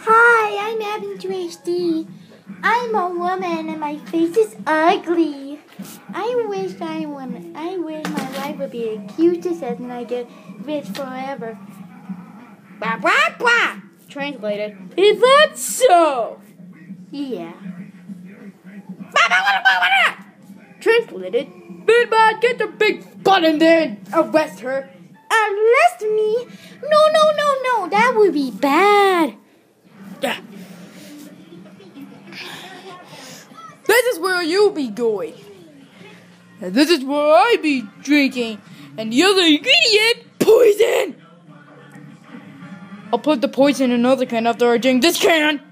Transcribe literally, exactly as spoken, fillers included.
Hi, I'm EvanTubeHD. I'm a woman and my face is ugly. I wish I would, I wish my life would be the cutest and I get rich forever. Blah blah blah. Translated. Is that so? Yeah. Translated. Big man, get the big butt in there and arrest her. Arrest me? No, no, no, no. That would be bad. Yeah. This is where you be going. And this is where I be drinking. And the other ingredient, poison. I'll put the poison in another can after I drink this can.